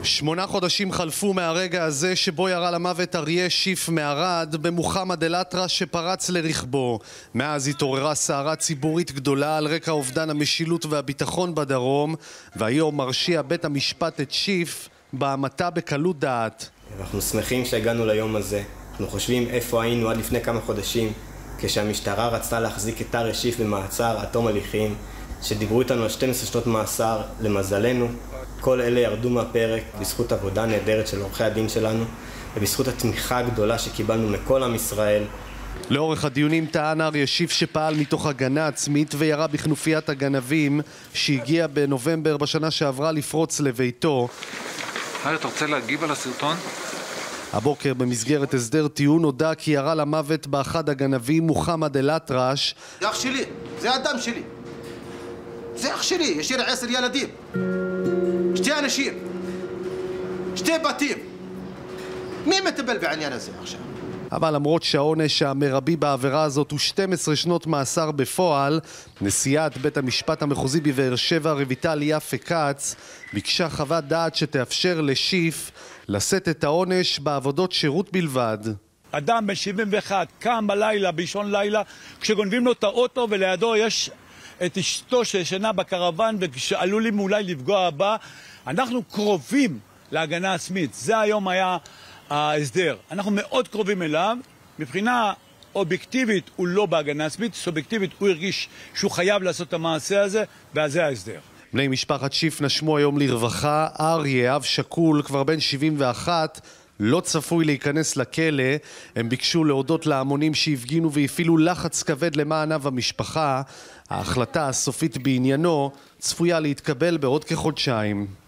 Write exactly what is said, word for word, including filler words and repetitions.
שמונה חודשים חלפו מהרגע הזה שבו ירה למוות אריה שיף מערד במוחמד אל-אטרש שפרץ לרכבו. מאז התעוררה סערה ציבורית גדולה על רקע אובדן המשילות והביטחון בדרום, והיום מרשיע בית המשפט את שיף בהמתה בקלות דעת. אנחנו שמחים שהגענו ליום הזה. אנחנו חושבים איפה היינו עד לפני כמה חודשים כשהמשטרה רצתה להחזיק את אריה שיף במעצר עד תום הליכים, שדיברו איתנו על שתים עשרה שנות מאסר. למזלנו כל אלה ירדו מהפרק בזכות עבודה נהדרת של עורכי הדין שלנו ובזכות התמיכה הגדולה שקיבלנו מכל עם ישראל. לאורך הדיונים טען אריה שיף שפעל מתוך הגנה עצמית וירה בכנופיית הגנבים שהגיע בנובמבר בשנה שעברה לפרוץ לביתו. היי, אתה רוצה להגיב על הסרטון? הבוקר במסגרת הסדר טיעון הודע כי ירה למוות באחד הגנבים מוחמד אל-אטרש. זה אח שלי, זה אדם שלי, זה אח שלי, יש לי עשר ילדים, שתי אנשים, שתי בתים. מי מטפל בעניין הזה עכשיו? אבל למרות שהעונש המרבי בעבירה הזאת הוא שתים עשרה שנות מאסר בפועל, נשיאת בית המשפט המחוזי בבאר שבע רויטל יפה כץ ביקשה חוות דעת שתאפשר לשיף לשאת את העונש בעבודות שירות בלבד. אדם בן שבעים ואחת קם בלילה, באישון לילה, כשגונבים לו את האוטו ולידו יש את אשתו שישנה בקרוון ושעלולים אולי לפגוע בה. אנחנו קרובים להגנה עצמית, זה היום היה ההסדר. אנחנו מאוד קרובים אליו, מבחינה אובייקטיבית הוא לא בהגנה עצמית, סובייקטיבית הוא הרגיש שהוא חייב לעשות את המעשה הזה, וזה ההסדר. בני משפחת שיף נשמו היום לרווחה. אריה, אב שקול, כבר בן שבעים ואחת, לא צפוי להיכנס לכלא. הם ביקשו להודות להמונים שהפגינו והפעילו לחץ כבד למען אב המשפחה. ההחלטה הסופית בעניינו צפויה להתקבל בעוד כחודשיים.